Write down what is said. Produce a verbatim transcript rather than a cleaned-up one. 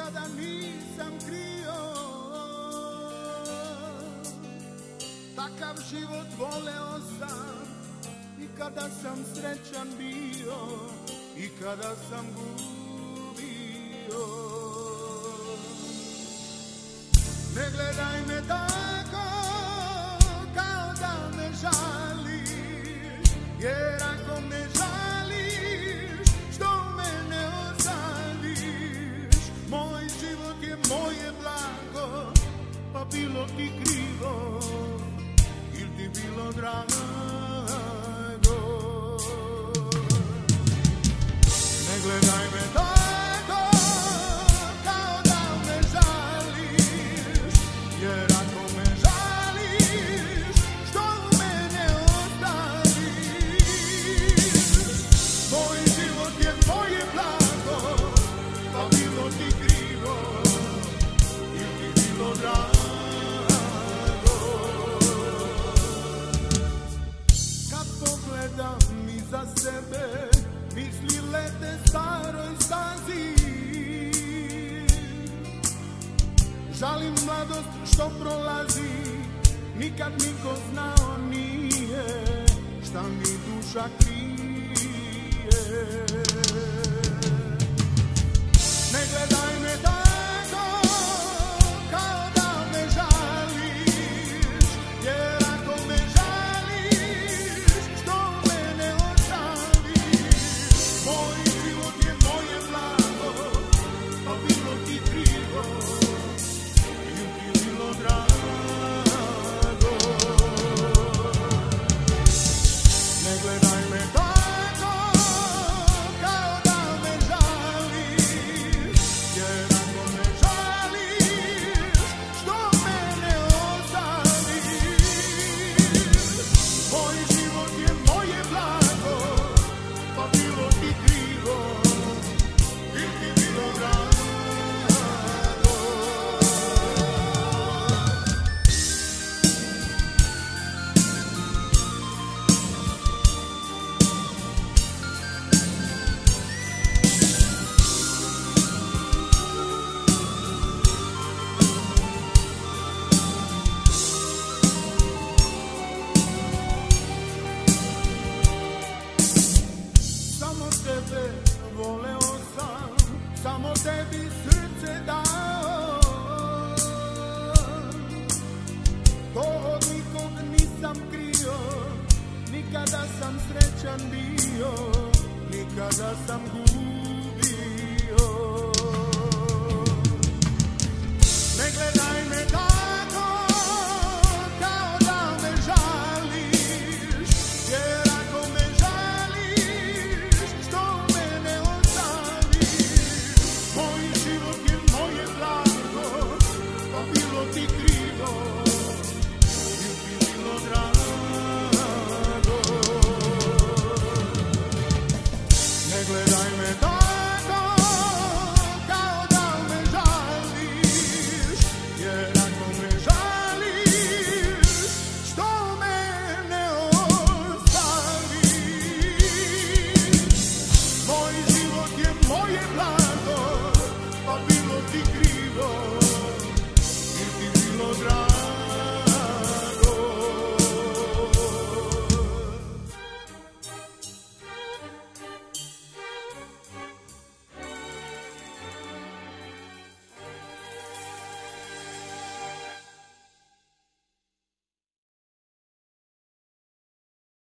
nikada nisam krio. Takav život voleo sam i kada sam srećan bio i kada sam gubio. Ne gledaj me tako kao da me žališ, jer ako me žališ, što mene ostaviš? Moj život je moje blago, pa bilo ti krivo ili ti bilo drago. Ne gledaj me tako kao da me žališ, jer ako me žališ, što mene ostaviš? Moj život je moje blago, pa bilo ti krivo ili ti bilo drago. Kad pogledam iza sebe, misli lete staroj stazi. Žalim mladost što prolazi, nikad niko znao nije šta mi duša krije. Ne gledaj me tako kao da me žališ, jer ako me žališ, što mene ostaviš? Moj život je moje blago, pa bilo ti krivo ili ti bilo drago. Ne gledaj me tako kao da me žališ, jer ako me žališ, što mene ostaviš? Moj život je moje blago, pa bilo ti krivo ili ti bilo drago. Samo tebe voleo sam, samo tebi srce dao. To od nikog nisam krio, nikada sam srećan bio, nikada sam gubio. Ne gledaj me tako kao da me žališ, jer ako me žališ, što mene ostaviš? Moj život je moje blago, pa bilo ti krivo ili ti bilo drago. Ne gledaj me tako kao da me žališ, jer ako me žališ, što mene ostaviš? Moj život je moje blago, pa bilo ti krivo